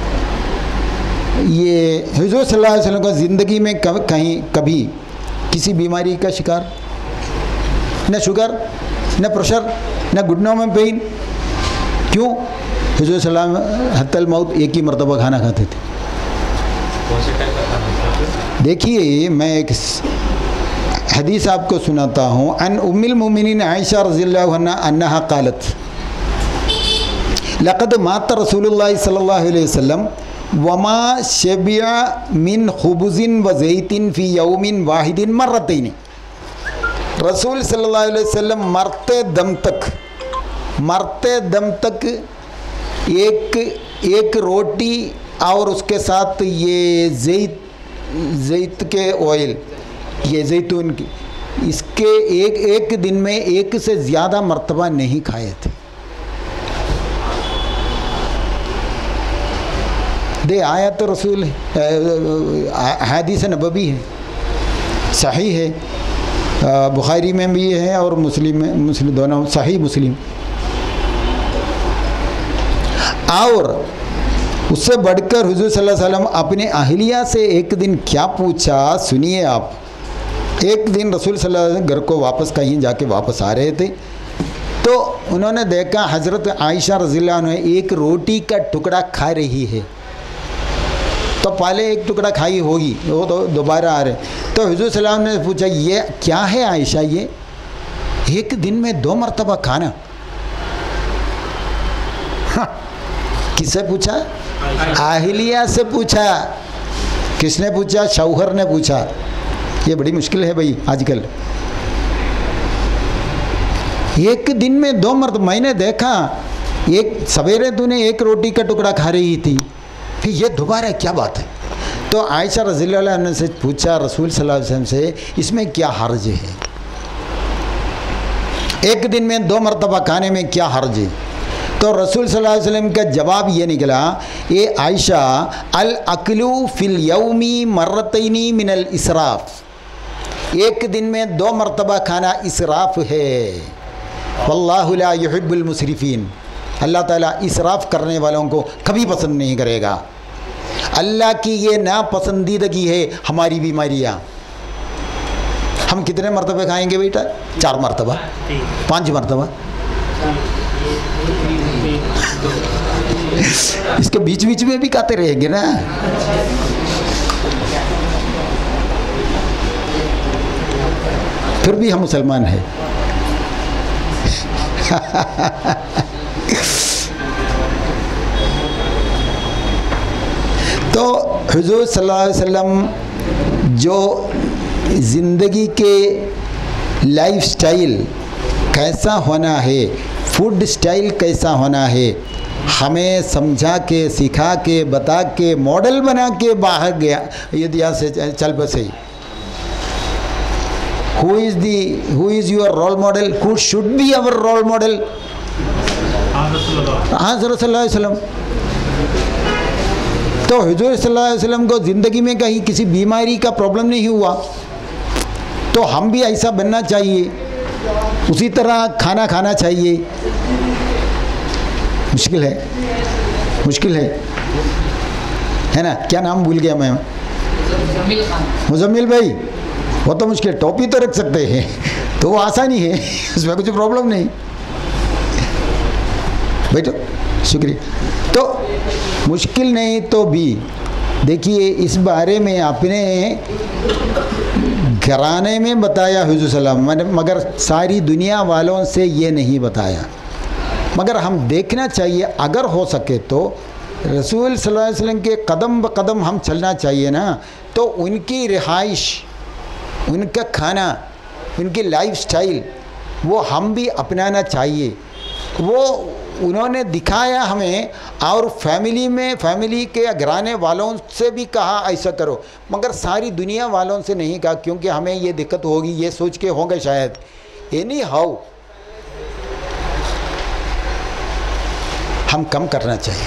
ये हुज़ूर सल्लल्लाहु अलैहि वसल्लम को ज़िंदगी में कहीं कभी किसी बीमारी का शिकार, न शुगर, न प्रेशर, न घुटनों में पेन। क्यों? हुज़ूर सल्लल्लाहु अलैहि वसल्लम हत्तल मौत एक ही मर्तबा खाना खाते थे। देखिए, मैं एक हदीस आपको सुनाता हूँ। अन उम्मुल मोमिनीन आयशा रज़ियल्लाहु अन्हा अन्हा क़ालत लक़द मात रसूलुल्लाह सल्लल्लाहु अलैहि वसल्लम वमा शबिया मिन खुबुज़िन व ज़ैतिन फ़ी यौमिन वाहिदिन मर्रतैन। रसूल सल्लल्लाहु अलैहि वसल्लम मरते दम तक मरते दम तक एक एक रोटी और उसके साथ ये ज़ैत ज़ैत के ऑयल, ये जैतून की, इसके एक एक दिन में एक से ज़्यादा मर्तबा नहीं खाए थे। दे आया तो रसूल हदीस नबवी है, सही है, बुखारी में भी है और मुस्लिम में, मुस्लिम दोनों, सही मुस्लिम। और उससे बढ़कर हुज़ूर सल्लल्लाहु अलैहि वसल्लम अपने अहलिया से एक दिन क्या पूछा, सुनिए आप। एक दिन रसूल सल्लल्लाहु अलैहि वसल्लम घर को वापस कहीं जाके वापस आ रहे थे, तो उन्होंने देखा हज़रत आयशा रज़ियल्लाहु अन्हा एक रोटी का टुकड़ा खा रही है। तो पहले एक टुकड़ा खाई होगी, वो तो दोबारा आ रहे। तो हुज़ूर सल्लल्लाहु अलैहि वसल्लम ने पूछा, ये क्या है आयशा, ये एक दिन में दो मरतबा खाना? हाँ, किससे पूछा? अहलिया से पूछा। किसने पूछा? शौहर ने पूछा। ये बड़ी मुश्किल है भाई आजकल। एक दिन में दो मर्तबा। मैंने देखा एक सवेरे तूने एक रोटी का टुकड़ा खा रही थी, फिर ये दोबारा क्या बात है? तो आयशा रज़ियल्लाहु अन्हा से पूछा रसूल सल्लल्लाहु अलैहि वसल्लम से, इसमें क्या हर्ज है? एक दिन में दो मरतबा खाने में क्या हर्ज है? तो रसूल सल्लल्लाहु अलैहि वसल्लम का जवाब ये निकला, ये आयशा अल अकलू फिल यौमी मर्रतैनी मिनल इसराफ, एक दिन में दो मरतबा खाना इसराफ है। वल्लाहु ला युहिब्बुल मुसरिफीन, अल्लाह ताला इसराफ करने वालों को कभी पसंद नहीं करेगा। अल्लाह की ये नापसंदीदगी है हमारी बीमारियाँ। हम कितने मरतबे खाएंगे बेटा? चार मरतबा, पाँच मरतबा। इसके बीच बीच में भी खाते रहेंगे ना। फिर भी हम मुसलमान हैं। तो हुजूर सल्लल्लाहु अलैहि वसल्लम जो ज़िंदगी के लाइफ स्टाइल कैसा होना है, फूड स्टाइल कैसा होना है, हमें समझा के, सिखा के, बता के, मॉडल बना के बाहर गया अयोध्या से चल बसे। Who is the who is your role model, who should be our role model? हाँ सल्लल्लाहु अलैहि वसल्लम। तो हुजूर सल्लल्लाहु अलैहि वसल्लम को ज़िंदगी में कहीं किसी बीमारी का प्रॉब्लम नहीं हुआ, तो हम भी ऐसा बनना चाहिए, उसी तरह खाना खाना चाहिए। मुश्किल है, मुश्किल है, है ना? क्या नाम भूल गया मैं? मुजम्मिल खान। मुजम्मिल भाई, वो तो मुश्किल, टोपी तो रख सकते हैं, तो वो आसानी है, उसमें कुछ प्रॉब्लम नहीं। बैठो, शुक्रिया। तो मुश्किल नहीं तो भी देखिए, इस बारे में आपने घराने में बताया हुजूर सल्लल्लाहु अलैहि वसल्लम, मगर सारी दुनिया वालों से ये नहीं बताया। मगर हम देखना चाहिए, अगर हो सके तो रसूल सल्लल्लाहु अलैहि वसल्लम के कदम ब कदम हम चलना चाहिए ना। तो उनकी रिहाइश, उनका खाना, उनकी लाइफ स्टाइल वो हम भी अपनाना चाहिए। वो उन्होंने दिखाया हमें, और फैमिली में, फैमिली के घराने वालों से भी कहा ऐसा करो, मगर सारी दुनिया वालों से नहीं कहा, क्योंकि हमें ये दिक्कत होगी, ये सोच के होंगे शायद। एनी हाउ हम कम करना चाहिए।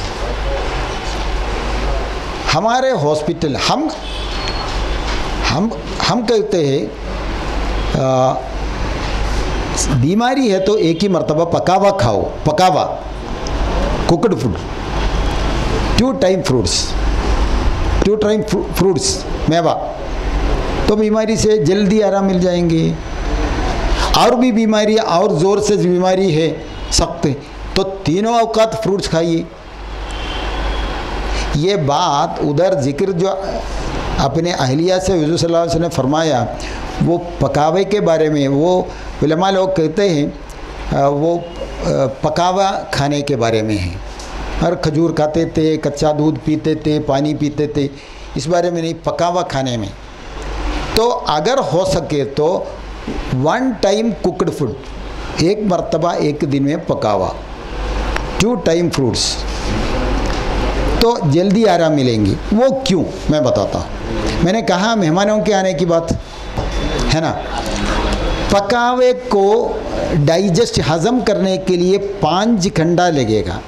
हमारे हॉस्पिटल, हम हम हम कहते हैं आ, बीमारी है तो एक ही मर्तबा पकावा खाओ, पकावा, cooked food, two time fruits, two time fruits, मेवा, तो बीमारी से जल्दी आराम मिल जाएंगे। और भी बीमारी, और ज़ोर से बीमारी है सख्त, तो तीनों अवकात फ्रूट्स खाइए। ये बात उधर जिक्र जो अपने अहलिया से हुजूर सल्लल्लाहु अलैहि वसल्लम ने फरमाया, वो पकावे के बारे में, वो उलमा लोग कहते हैं वो पकावा खाने के बारे में है। और खजूर खाते थे, कच्चा दूध पीते थे, पानी पीते थे, इस बारे में नहीं, पकावा खाने में। तो अगर हो सके तो वन टाइम कुकड फूड, एक मर्तबा एक दिन में पकावा, टू टाइम फ्रूट्स, तो जल्दी आराम मिलेंगी। वो क्यों, मैं बताता हूँ। मैंने कहा मेहमानों के आने की बात है ना। पकावे को डाइजेस्ट, हजम करने के लिए पाँच घंटा लगेगा,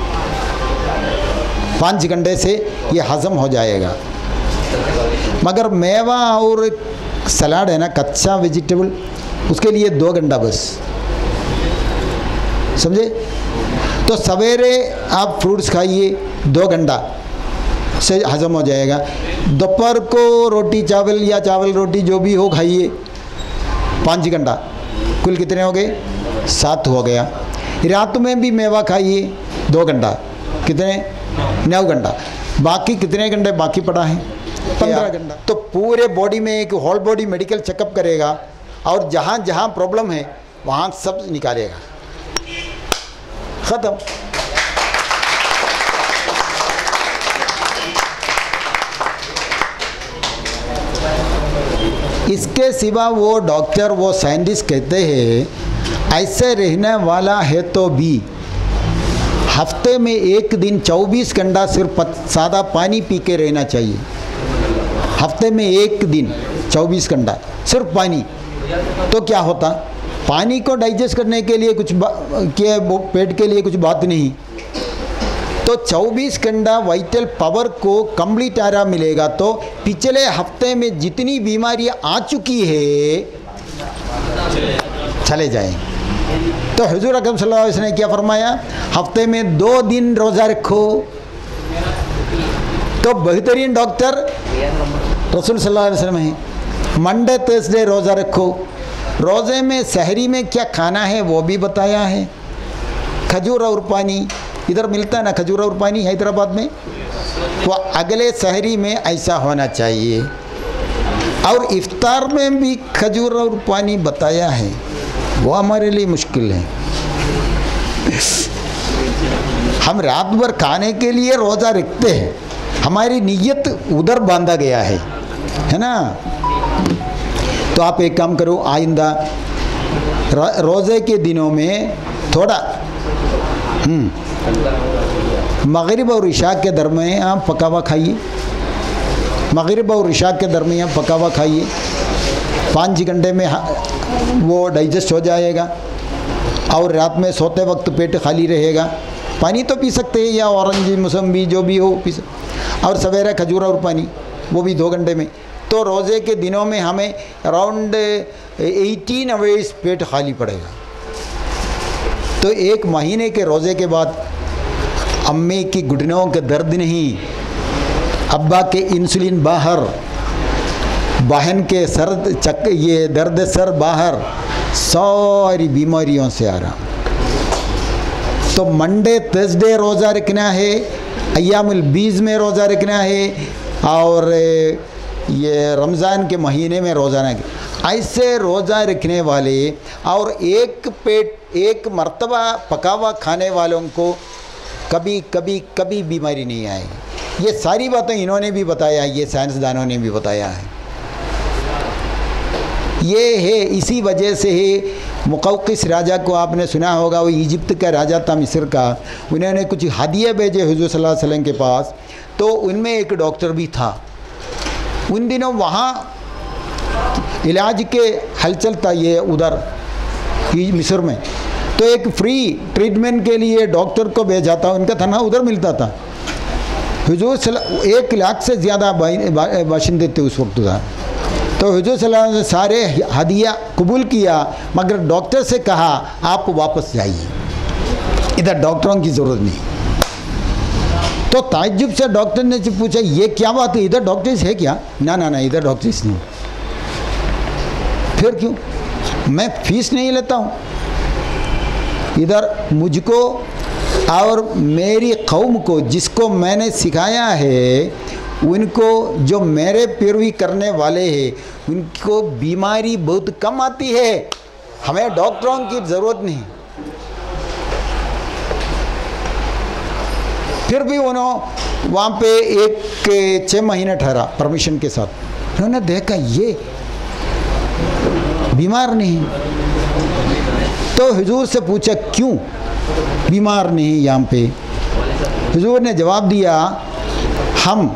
पाँच घंटे से ये हजम हो जाएगा। मगर मेवा और सलाद है ना, कच्चा वेजिटेबल, उसके लिए दो घंटा बस, समझे? तो सवेरे आप फ्रूट्स खाइए, दो घंटा से हजम हो जाएगा। दोपहर को रोटी चावल या चावल रोटी जो भी हो खाइए, पाँच घंटा, कुल कितने हो गए? सात हो गया। रात में भी मेवा खाइए, दो घंटा, कितने? नौ घंटा। बाकी कितने घंटे बाकी पड़ा है? पंद्रह घंटा। तो पूरे बॉडी में एक होल बॉडी मेडिकल चेकअप करेगा, और जहाँ जहाँ प्रॉब्लम है वहाँ सब निकालेगा, ख़त्म। इसके सिवा वो डॉक्टर, वो साइंटिस्ट कहते हैं ऐसे रहने वाला है तो भी हफ्ते में एक दिन चौबीस घंटा सिर्फ सादा पानी पी के रहना चाहिए। हफ्ते में एक दिन चौबीस घंटा सिर्फ पानी। तो क्या होता? पानी को डाइजेस्ट करने के लिए कुछ के पेट के लिए कुछ बात नहीं, तो चौबीस घंटा वाइटल पावर को कंप्लीट आराम मिलेगा। तो पिछले हफ्ते में जितनी बीमारियां आ चुकी है चले जाएंगे। तो हुजूर अकरम सल्लल्लाहु अलैहि वसल्लम ने क्या फरमाया? हफ्ते में दो दिन रोज़ा रखो। तो बेहतरीन डॉक्टर रसूल सल्लल्लाहु अलैहि वसल्लम है। मंडे थर्सडे रोज़ा रखो। रोज़े में सहरी में क्या खाना है वो भी बताया है। खजूर और पानी, इधर मिलता है ना खजूर और पानी हैदराबाद में, तो अगले सहरी में ऐसा होना चाहिए। और इफ्तार इफ्तार में भी खजूर और पानी बताया है, वो हमारे लिए मुश्किल है। हम रात भर खाने के लिए रोज़ा रखते हैं, हमारी नीयत उधर बांधा गया है, है ना। तो आप एक काम करो, आइंदा रोज़े के दिनों में थोड़ा मगरिब और इशा के दरमियान पका हुआ खाइए, मगरिब और इशा के दरमियान पका हुआ खाइए, पाँच घंटे में वो डाइजेस्ट हो जाएगा और रात में सोते वक्त पेट खाली रहेगा। पानी तो पी सकते हैं, या ऑरेंज मौसम्बी जो भी हो पी सकते, और सवेरे खजूर और पानी वो भी दो घंटे में। तो रोज़े के दिनों में हमें अराउंड एटीन आवर्स पेट खाली पड़ेगा। तो एक महीने के रोज़े के बाद अम्मी की घुटनों के दर्द नहीं, अब्बा के इंसुलिन बाहर, बहन के सर चक ये दर्द सर बाहर, सारी बीमारियों से आराम। तो मंडे थर्सडे रोज़ा रखना है, अय्यामुल बीज में रोज़ा रखना है, और ये रमज़ान के महीने में रोज़ा रखना। ऐसे रोज़ा रखने वाले और एक पेट एक मर्तबा पका हुआ खाने वालों को कभी कभी कभी बीमारी नहीं आएगी। ये सारी बातें इन्होंने भी बताया, ये साइंसदानों ने भी बताया है। ये है, इसी वजह से है मुक़ौक़िस राजा को आपने सुना होगा, वो इजिप्ट का राजा था मिस्र का। उन्होंने कुछ हदिये भेजे हुज़ूर सल्लल्लाहु अलैहि वसल्लम के पास, तो उनमें एक डॉक्टर भी था। उन दिनों वहाँ इलाज के हलचल था ये उधर मिस्र में, तो एक फ्री ट्रीटमेंट के लिए डॉक्टर को भेजा था, उनका तनख्वाह उधर मिलता था। हुजूर एक लाख से ज़्यादा बाशिंदे थे उस वक्त था। तो हुजूर सल्लल्लाहु अलैहि वसल्लम ने सारे हदिया कबूल किया, मगर डॉक्टर से कहा आप वापस जाइए, इधर डॉक्टरों की ज़रूरत नहीं। तो ताज्जुब से डॉक्टर ने पूछा ये क्या बात है, इधर डॉक्टर्स है क्या? ना ना ना, इधर डॉक्टर्स नहीं। फिर क्यों? मैं फीस नहीं लेता हूँ, इधर मुझको और मेरी कौम को जिसको मैंने सिखाया है, उनको जो मेरे पैरवी करने वाले हैं, उनको बीमारी बहुत कम आती है, हमें डॉक्टरों की ज़रूरत नहीं। फिर भी उन्होंने वहाँ पे एक छः महीने ठहरा परमिशन के साथ। उन्होंने देखा ये बीमार नहीं, तो हुजूर से पूछा क्यों बीमार नहीं यहाँ पे? हुजूर ने जवाब दिया हम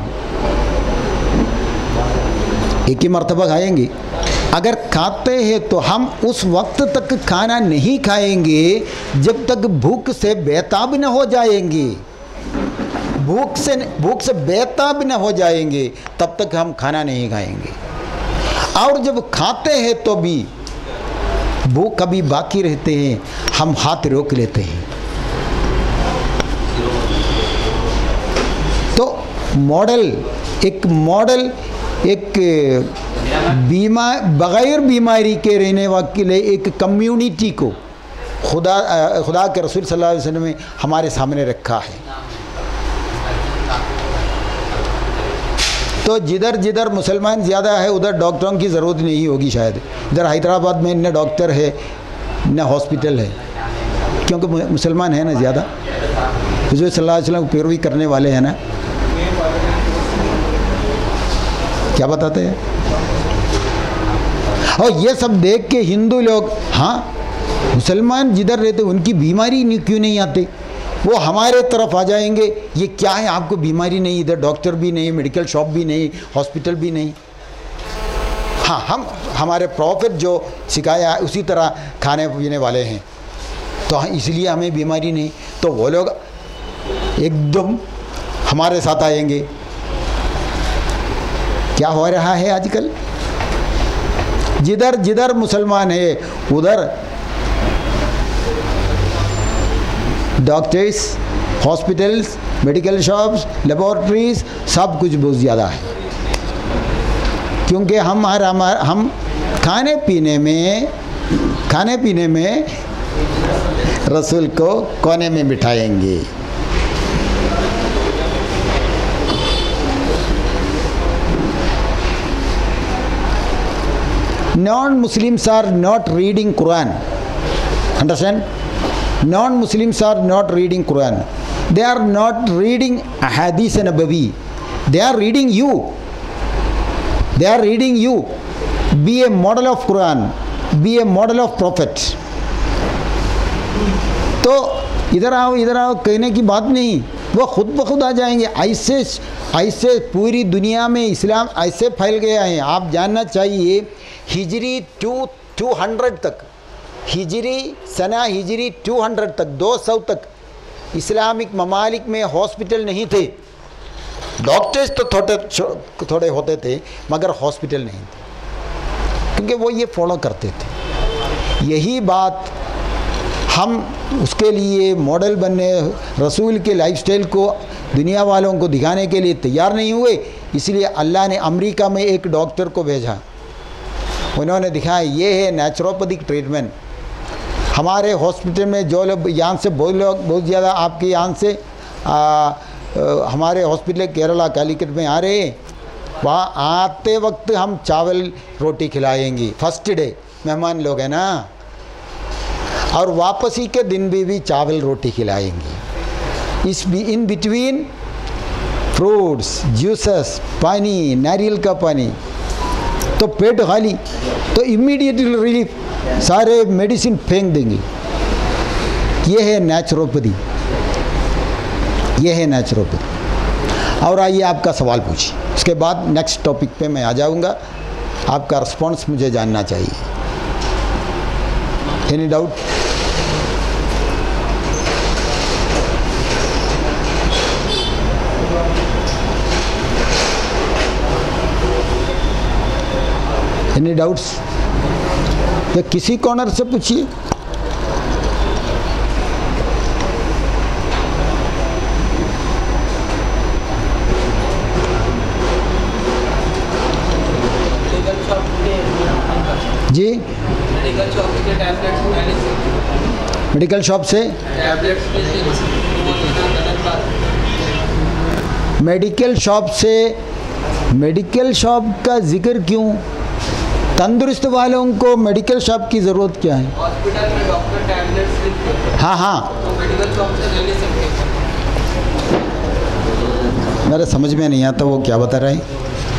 एक ही मर्तबा खाएंगे, अगर खाते हैं तो हम उस वक्त तक खाना नहीं खाएंगे जब तक भूख से बेताब न हो जाएंगे। भूख से भूख से बेताब न हो जाएंगे तब तक हम खाना नहीं खाएंगे, और जब खाते हैं तो भी भूख कभी बाकी रहते हैं, हम हाथ रोक लेते हैं। तो मॉडल एक मॉडल एक बीमा बग़ैर बीमारी के रहने के लिए एक कम्युनिटी को खुदा खुदा के रसूल सल्लल्लाहु अलैहि वसल्लम ने हमारे सामने रखा है। तो जिधर जिधर मुसलमान ज़्यादा है उधर डॉक्टरों की ज़रूरत नहीं होगी शायद। इधर हैदराबाद में न डॉक्टर है न हॉस्पिटल है, क्योंकि मुसलमान है ना ज़्यादा, हुज़ूर सल्लल्लाहु अलैहि वसल्लम को पैरवी करने वाले हैं ना। क्या बताते हैं? और ये सब देख के हिंदू लोग, हाँ मुसलमान जिधर रहते उनकी बीमारी नहीं क्यों नहीं आते, वो हमारे तरफ आ जाएंगे। ये क्या है, आपको बीमारी नहीं, इधर डॉक्टर भी नहीं, मेडिकल शॉप भी नहीं, हॉस्पिटल भी नहीं। हाँ, हम हमारे प्रॉफिट जो सिखाया है उसी तरह खाने पीने वाले हैं, तो इसलिए हमें बीमारी नहीं। तो वो लोग एकदम हमारे साथ आएंगे। क्या हो रहा है आजकल? जिधर जिधर मुसलमान है उधर doctors, hospitals, medical shops, laboratories, सब कुछ बहुत ज़्यादा है, क्योंकि हम हम हम खाने पीने में खाने पीने में रसूल को कोने में बिठाएंगे। Non-Muslims are not reading Quran. Understand? Non-Muslims are not reading Quran. They are not reading Hadith and Nabawi. They are reading you. They are reading you. Be a model of Quran. Be a model of Prophet. तो इधर आओ इधर आओ कहने की बात नहीं, वो खुद ब खुद आ जाएंगे। ऐसे ऐसे पूरी दुनिया में इस्लाम ऐसे फैल गया है। आप जानना चाहिए हिजरी टू टू हंड्रेड तक, हिजरी सना हिजरी टू हंड्रेड तक, दो सौ तक इस्लामिक ममालिक में हॉस्पिटल नहीं थे। डॉक्टर्स तो थोड़े थोड़े होते थे मगर हॉस्पिटल नहीं थे, क्योंकि वो ये फॉलो करते थे। यही बात हम उसके लिए मॉडल बनने, रसूल के लाइफस्टाइल को दुनिया वालों को दिखाने के लिए तैयार नहीं हुए। इसलिए अल्लाह ने अमेरिका में एक डॉक्टर को भेजा, उन्होंने दिखाया ये है नेचुरोपैथिक ट्रीटमेंट। हमारे हॉस्पिटल में जो लोग यहाँ से बहुत लोग बहुत ज़्यादा आपके यहाँ से आ, आ, हमारे हॉस्पिटल केरला कालीकट में आ रहे हैं, वहाँ आते वक्त हम चावल रोटी खिलाएंगे। फर्स्ट डे मेहमान लोग हैं ना, और वापसी के दिन भी भी चावल रोटी खिलाएंगे। इस भी इन बिटवीन फ्रूट्स, जूसेस, पानी, नारियल का पानी, तो पेट खाली, तो इमीडिएटली रिलीफ, सारे मेडिसिन फेंक देंगे। ये है नेचुरोपैथी, ये है नेचुरोपैथी। और आइए आपका सवाल पूछिए, उसके बाद नेक्स्ट टॉपिक पे मैं आ जाऊंगा। आपका रिस्पॉन्स मुझे जानना चाहिए। Any doubt? Any doubts? या किसी कॉर्नर से पूछिए। जी मेडिकल शॉप के टैबलेट्स मेडिकल शॉप से टैबलेट्स मेडिकल शॉप से मेडिकल शॉप का जिक्र क्यों? तंदुरुस्त वालों को मेडिकल शॉप की ज़रूरत क्या है? हॉस्पिटल में डॉक्टर टैबलेट्स लिखते हैं, हाँ हाँ तो मेडिकल शॉप से ले ले सकते हैं। मेरे समझ में नहीं आता वो क्या बता रहे हैं।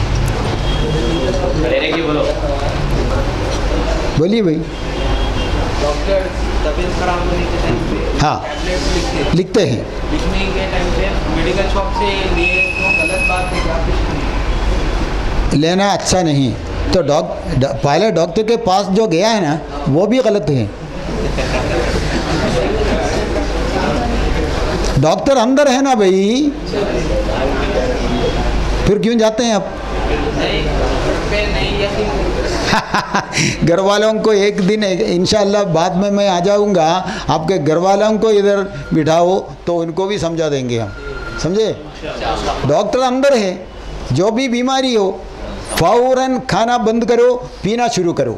बोलिए भाई। डॉक्टर तबीयत खराब होने के टाइम पे हाँ टैबलेट्स लिखते हैं, लिखते हैं। लिखने के टाइम पे मेडिकल शॉप से लिए तो गलत बात है क्या? कुछ नहीं, लेना अच्छा नहीं। तो डॉक पहले डॉक्टर के पास जो गया है ना वो भी गलत है। डॉक्टर अंदर है ना भाई, फिर क्यों जाते हैं आप? नहीं पे नहीं यकीन। घर वालों को एक दिन इंशाअल्लाह बाद में मैं आ जाऊंगा, आपके घर वालों को इधर बिठाओ तो उनको भी समझा देंगे हम, समझे? डॉक्टर अंदर है, जो भी बीमारी हो फौरन खाना बंद करो, पीना शुरू करो।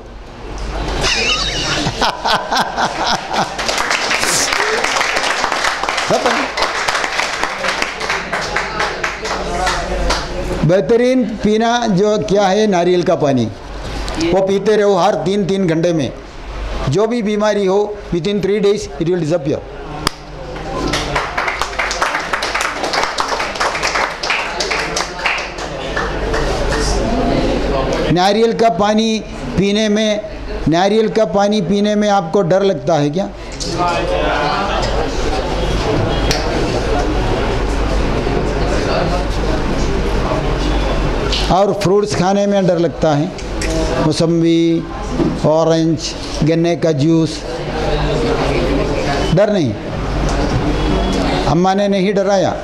बेहतरीन पीना जो क्या है, नारियल का पानी, वो पीते रहो हर तीन तीन घंटे में। जो भी बीमारी हो within three days it will disappear. नारियल का पानी पीने में नारियल का पानी पीने में आपको डर लगता है क्या? और फ्रूट्स खाने में डर लगता है, मौसम्बी, ऑरेंज, गन्ने का जूस, डर नहीं? अम्मा ने नहीं डराया?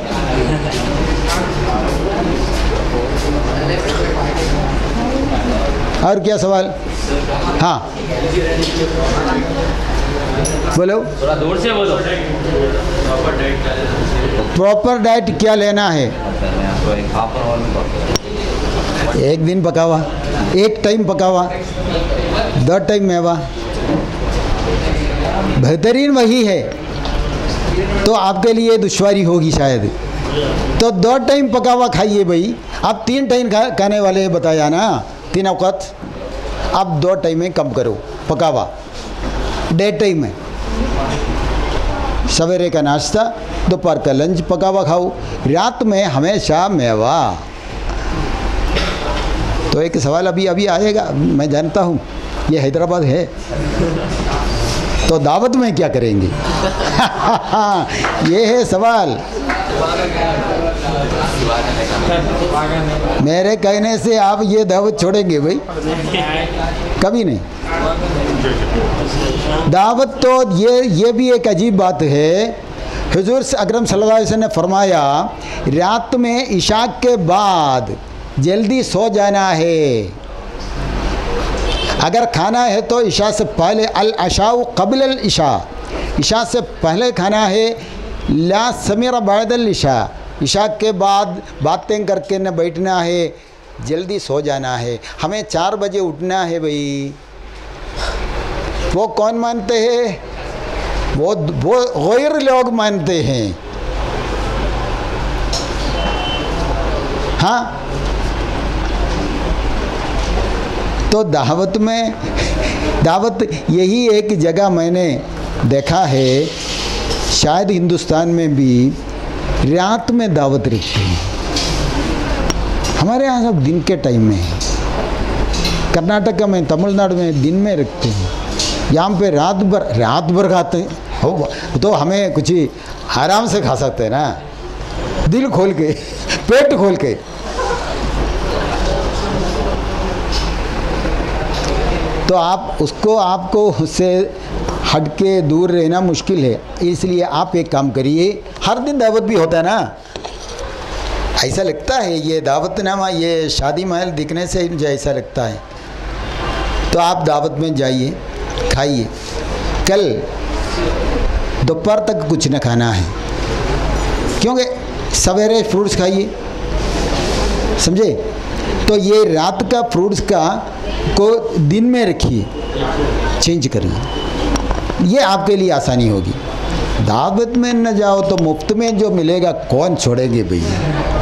और क्या सवाल? हाँ बोलो, थोड़ा दूर से बोलो। प्रॉपर डाइट क्या लेना है? एक दिन पकावा, एक टाइम पकावा, दो टाइम मेवा, बेहतरीन वही है। तो आपके लिए दुश्वारी होगी शायद, तो दो टाइम पकावा खाइए भाई। आप तीन टाइम खा, खाने वाले बताया ना, तीन औक़ात। अब दो टाइम में कम करो पकावा, डे टाइम में सवेरे का नाश्ता, दोपहर का लंच पकावा खाओ, रात में हमेशा मेवा। तो एक सवाल अभी अभी आएगा, मैं जानता हूँ ये हैदराबाद है, तो दावत में क्या करेंगे? ये है सवाल। मेरे कहने से आप ये दावत छोड़ेंगे भाई? कभी नहीं। दावत तो ये ये भी एक अजीब बात है। हुजूर अकरम सल्लल्लाहु अलैहि वसल्लम ने फरमाया रात में इशा के बाद जल्दी सो जाना है। अगर खाना है तो इशा से पहले, अल अशाउ क़ब्ल अल इशा, इशा से पहले खाना है। ला समीर बादल इशा, इशा के बाद बातें करके न बैठना है, जल्दी सो जाना है। हमें चार बजे उठना है भाई। वो कौन मानते हैं? वो वो गैर लोग मानते हैं। हाँ, तो दावत में, दावत यही एक जगह मैंने देखा है, शायद हिंदुस्तान में भी रात में दावत रखते हैं। हमारे यहाँ सब दिन के टाइम में है। कर्नाटक में, तमिलनाडु में दिन में रखते हैं। यहाँ पे रात भर रात भर खाते हैं। हो तो हमें कुछ ही आराम से खा सकते हैं ना, दिल खोल के, पेट खोल के। तो आप उसको, आपको उससे हट के दूर रहना मुश्किल है। इसलिए आप एक काम करिए, हर दिन दावत भी होता है ना। ऐसा लगता है ये दावतनामा, ये शादी महल दिखने से मुझे ऐसा लगता है। तो आप दावत में जाइए, खाइए। कल दोपहर तक कुछ न खाना है, क्योंकि सवेरे फ्रूट्स खाइए, समझे? तो ये रात का फ्रूट्स का को दिन में रखिए, चेंज करिए, ये आपके लिए आसानी होगी। दावत में न जाओ तो मुफ्त में जो मिलेगा कौन छोड़ेंगे भैया?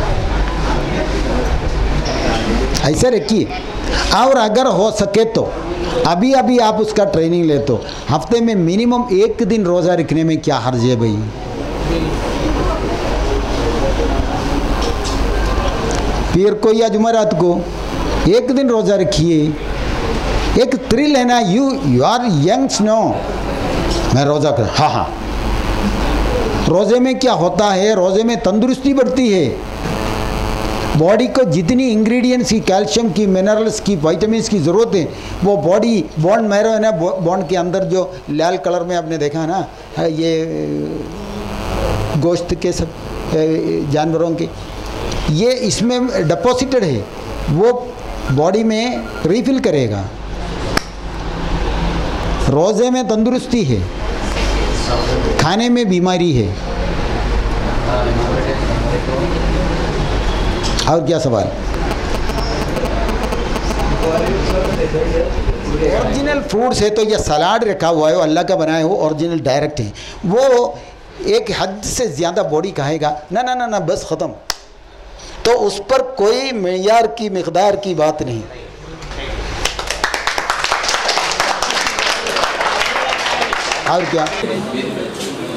ऐसा रखिए। और अगर हो सके तो अभी अभी आप उसका ट्रेनिंग ले, तो हफ्ते में मिनिमम एक दिन रोज़ा रखने में क्या हर्ज है भाई? पीर को या जुमेरात को एक दिन रोज़ा रखिए, एक थ्रिल है ना। You you are youngs no, मैं रोज़ा कर, हाँ हाँ। रोज़े में क्या होता है? रोज़े में तंदुरुस्ती बढ़ती है। बॉडी को जितनी इंग्रेडिएंट्स की, कैल्शियम की, मिनरल्स की, विटामिन्स की ज़रूरत है, वो बॉडी बोन मैरो है ना, बोन के अंदर जो लाल कलर में आपने देखा ना, ये गोश्त के सब जानवरों के, ये इसमें डिपॉजिटेड है, वो बॉडी में रिफिल करेगा। रोज़े में तंदुरुस्ती है, खाने में बीमारी है। और क्या सवाल? ओरिजिनल फ्रूट्स है तो ये सलाद रखा हुआ है, वो अल्लाह का बनाया हो, ओरिजिनल डायरेक्ट है। वो एक हद से ज़्यादा बॉडी कहेगा ना ना ना ना बस ख़त्म, तो उस पर कोई मेयार की, मिकदार की बात नहीं। और क्या?